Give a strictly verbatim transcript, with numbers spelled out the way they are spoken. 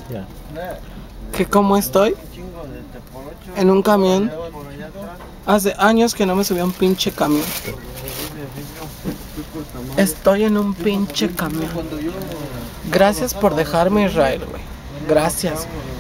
¿Que cómo estoy? En un camión. Hace años que no me subía a un pinche camión. Estoy en un pinche camión. Gracias por dejarme, Israel, güey. Gracias, güey.